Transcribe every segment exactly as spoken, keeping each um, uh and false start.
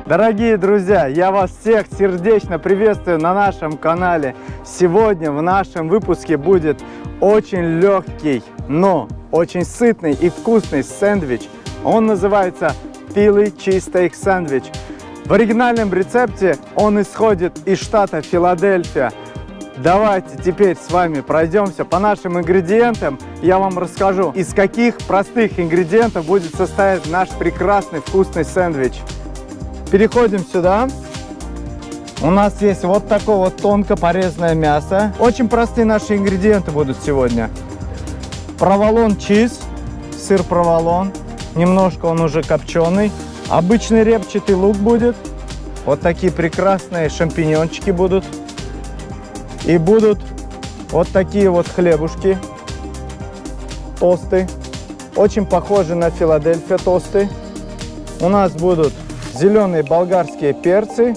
Дорогие друзья, я вас всех сердечно приветствую на нашем канале. Сегодня в нашем выпуске будет очень легкий, но очень сытный и вкусный сэндвич. Он называется Philly Cheesesteak Sandwich. В оригинальном рецепте он исходит из штата Филадельфия. Давайте теперь с вами пройдемся по нашим ингредиентам. Я вам расскажу, из каких простых ингредиентов будет состоять наш прекрасный вкусный сэндвич. Переходим сюда. У нас есть вот такое вот тонко порезанное мясо. Очень простые наши ингредиенты будут сегодня. Проволон чиз, сыр проволон. Немножко он уже копченый. Обычный репчатый лук будет. Вот такие прекрасные шампиньончики будут. И будут вот такие вот хлебушки. Тосты. Очень похожи на Филадельфия тосты. У нас будут зеленые болгарские перцы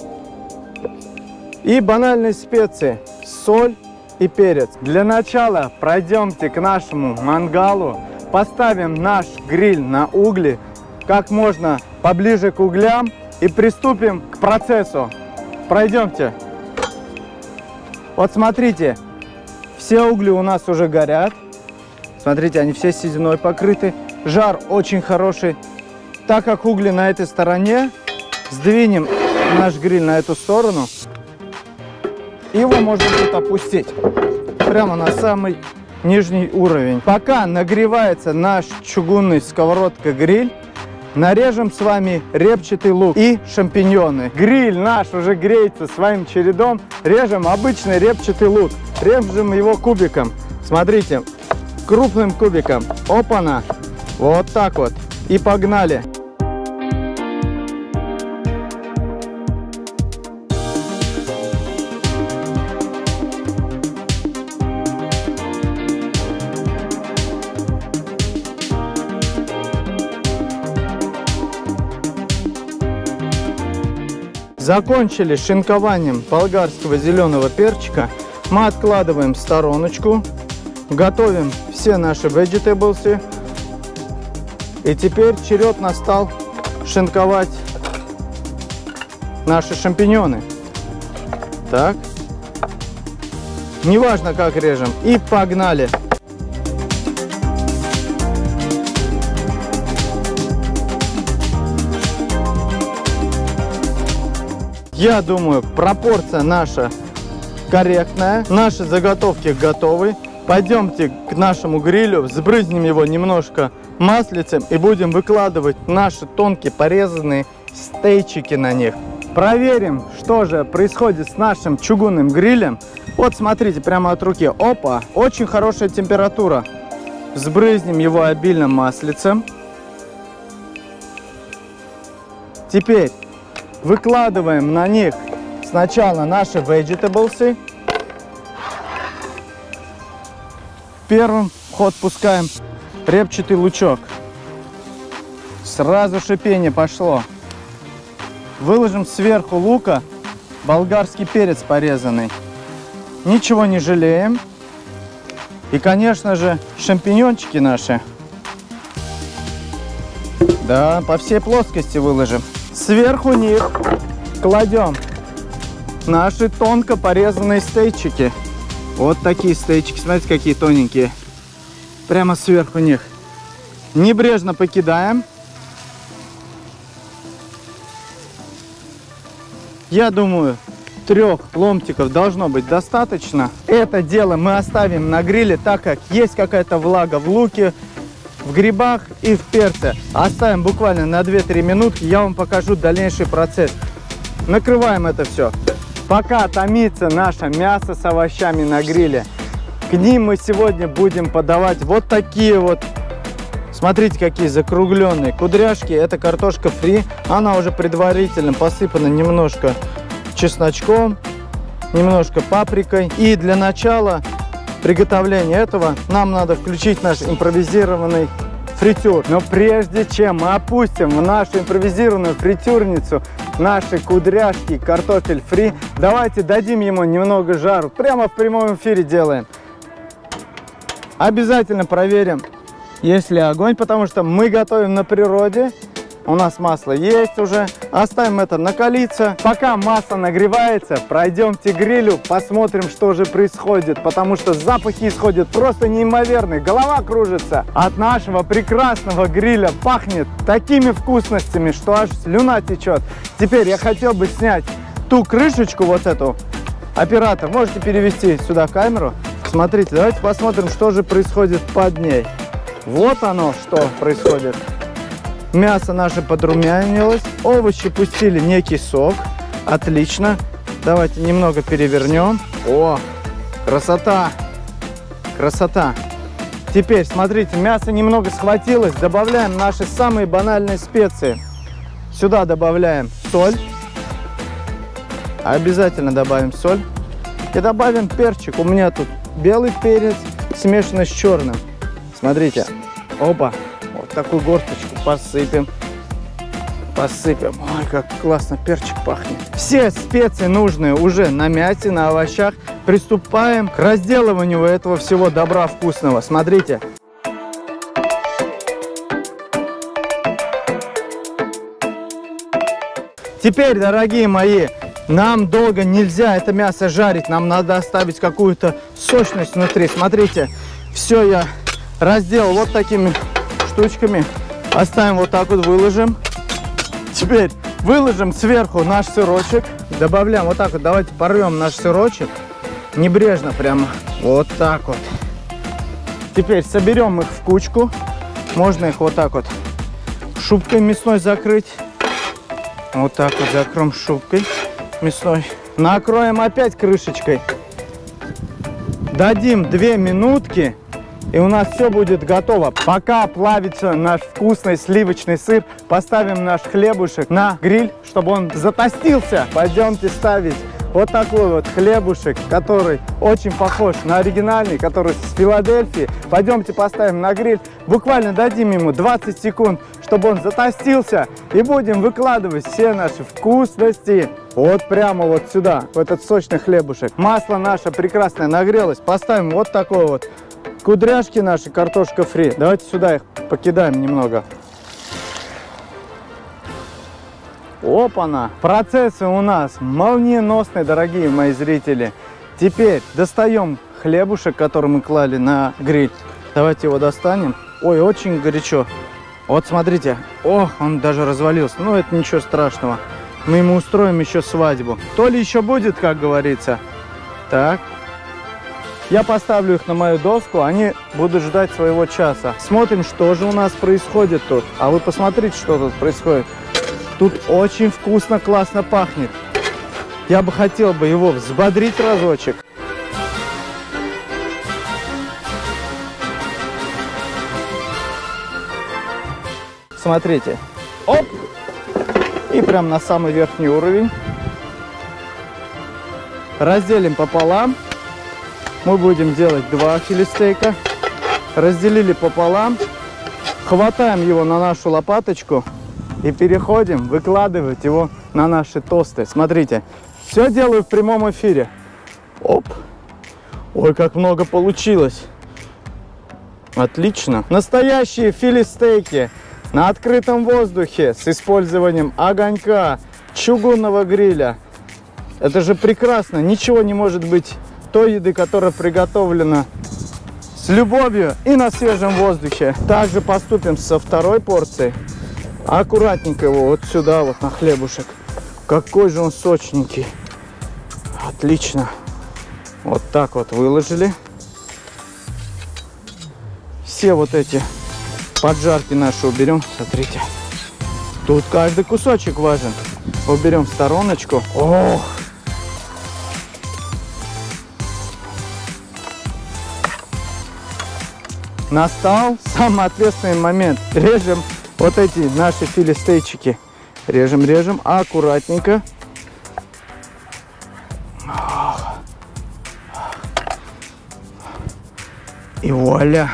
и банальные специи, соль и перец. Для начала пройдемте к нашему мангалу, поставим наш гриль на угли как можно поближе к углям и приступим к процессу. Пройдемте. Вот смотрите, все угли у нас уже горят. Смотрите, они все сединой покрыты. Жар очень хороший. Так как угли на этой стороне, сдвинем наш гриль на эту сторону. Его можно будет опустить прямо на самый нижний уровень. Пока нагревается наш чугунный сковородка-гриль, нарежем с вами репчатый лук и шампиньоны. Гриль наш уже греется своим чередом. Режем обычный репчатый лук. Режем его кубиком. Смотрите, крупным кубиком. Опа-на! Вот так вот. И погнали! Закончили шинкованием болгарского зеленого перчика. Мы откладываем в стороночку. Готовим все наши vegetables. И теперь черед настал шинковать наши шампиньоны. Так. Неважно, как режем. И погнали. Я думаю, пропорция наша корректная. Наши заготовки готовы. Пойдемте к нашему грилю, сбрызнем его немножко маслицем и будем выкладывать наши тонкие порезанные стейчики на них. Проверим, что же происходит с нашим чугунным грилем. Вот смотрите, прямо от руки. Опа, очень хорошая температура. Сбрызнем его обильным маслицем. Теперь выкладываем на них сначала наши vegetables. Первым в ход пускаем репчатый лучок. Сразу шипение пошло. Выложим сверху лука болгарский перец порезанный. Ничего не жалеем. И, конечно же, шампиньончики наши. Да, по всей плоскости выложим. Сверху них кладем наши тонко порезанные стейчики. Вот такие стейчики, смотрите, какие тоненькие. Прямо сверху них. Небрежно покидаем. Я думаю, трех ломтиков должно быть достаточно. Это дело мы оставим на гриле, так как есть какая-то влага в луке, в грибах и в перце. Оставим буквально на две-три минутки, я вам покажу дальнейший процесс. Накрываем это все. Пока томится наше мясо с овощами на гриле, к ним мы сегодня будем подавать вот такие вот, смотрите, какие закругленные кудряшки. Это картошка фри, она уже предварительно посыпана немножко чесночком, немножко паприкой. И для начала приготовления этого нам надо включить наш импровизированный фритюр. Но прежде чем мы опустим в нашу импровизированную фритюрницу наши кудряшки, картофель фри, давайте дадим ему немного жару. Прямо в прямом эфире делаем. Обязательно проверим, есть ли огонь, потому что мы готовим на природе. У нас масло есть уже. Оставим это накалиться. Пока масло нагревается, пройдемте к грилю, посмотрим, что же происходит. Потому что запахи исходят просто неимоверные. Голова кружится. От нашего прекрасного гриля пахнет такими вкусностями, что аж слюна течет. Теперь я хотел бы снять ту крышечку вот эту. Оператор, можете перевести сюда камеру? Смотрите, давайте посмотрим, что же происходит под ней. Вот оно, что происходит. Мясо наше подрумянилось, овощи пустили некий сок. Отлично. Давайте немного перевернем. О, красота! Красота! Теперь, смотрите, мясо немного схватилось. Добавляем наши самые банальные специи. Сюда добавляем соль. Обязательно добавим соль. И добавим перчик. У меня тут белый перец, смешанный с черным. Смотрите. Опа. Вот такую горсточку посыпем. Посыпем. Ой, как классно перчик пахнет. Все специи нужные уже на мясе, на овощах. Приступаем к разделыванию этого всего добра вкусного. Смотрите. Теперь, дорогие мои, нам долго нельзя это мясо жарить. Нам надо оставить какую-то сочность внутри. Смотрите, все я разделал вот такими штучками. Оставим вот так вот, выложим. Теперь выложим сверху наш сырочек. Добавляем вот так вот. Давайте порвем наш сырочек. Небрежно прямо. Вот так вот. Теперь соберем их в кучку. Можно их вот так вот шубкой мясной закрыть. Вот так вот закроем шубкой мясной. Накроем опять крышечкой. Дадим две минутки. И у нас все будет готово. Пока плавится наш вкусный сливочный сыр, поставим наш хлебушек на гриль, чтобы он затостился. Пойдемте ставить вот такой вот хлебушек, который очень похож на оригинальный, который с Филадельфии. Пойдемте поставим на гриль. Буквально дадим ему двадцать секунд, чтобы он затостился. И будем выкладывать все наши вкусности вот прямо вот сюда, в этот сочный хлебушек. Масло наше прекрасное нагрелось. Поставим вот такой вот. Кудряшки наши, картошка фри. Давайте сюда их покидаем немного. Опа-на! Процессы у нас молниеносные, дорогие мои зрители. Теперь достаем хлебушек, который мы клали на гриль. Давайте его достанем. Ой, очень горячо. Вот смотрите. Ох, он даже развалился. Ну, это ничего страшного. Мы ему устроим еще свадьбу. То ли еще будет, как говорится. Так. Я поставлю их на мою доску, они будут ждать своего часа. Смотрим, что же у нас происходит тут. А вы посмотрите, что тут происходит. Тут очень вкусно, классно пахнет. Я бы хотел бы его взбодрить разочек. Смотрите. Оп! И прям на самый верхний уровень. Разделим пополам. Мы будем делать два филистейка. Разделили пополам. Хватаем его на нашу лопаточку. И переходим выкладывать его на наши тосты. Смотрите. Все делаю в прямом эфире. Оп. Ой, как много получилось. Отлично. Настоящие филистейки на открытом воздухе с использованием огонька, чугунного гриля. Это же прекрасно. Ничего не может быть той еды, которая приготовлена с любовью и на свежем воздухе. Также поступим со второй порцией. Аккуратненько его вот сюда, вот на хлебушек. Какой же он сочненький. Отлично. Вот так вот выложили. Все вот эти поджарки наши уберем. Смотрите. Тут каждый кусочек важен. Уберем в стороночку. Ох! Настал самый ответственный момент. Режем вот эти наши филистейчики. Режем, режем аккуратненько. И вуаля.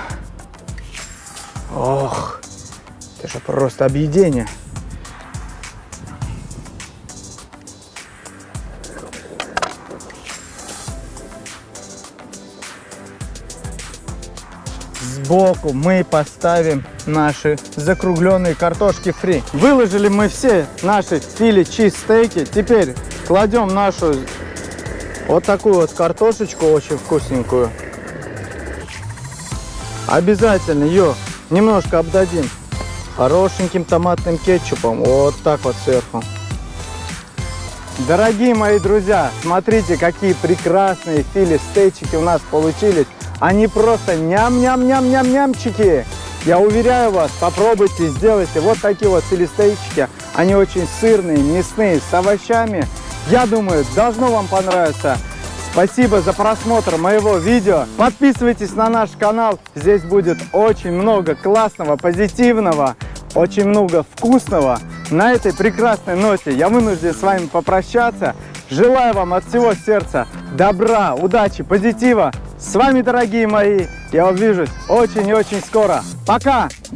Ох, это же просто объедение. сбоку мы поставим наши закругленные картошки фри. Выложили мы все наши филе чизстейки. Теперь кладем нашу вот такую вот картошечку, очень вкусненькую. Обязательно ее немножко обдадим хорошеньким томатным кетчупом. Вот так вот сверху. Дорогие мои друзья, смотрите, какие прекрасные филе стейчики у нас получились. Они просто ням-ням-ням-ням-нямчики. Я уверяю вас, попробуйте, сделайте вот такие вот филе стейчики. Они очень сырные, мясные, с овощами. Я думаю, должно вам понравиться. Спасибо за просмотр моего видео. Подписывайтесь на наш канал. Здесь будет очень много классного, позитивного, очень много вкусного. На этой прекрасной ноте я вынужден с вами попрощаться. Желаю вам от всего сердца добра, удачи, позитива. С вами, дорогие мои, я увижусь очень и очень скоро. Пока!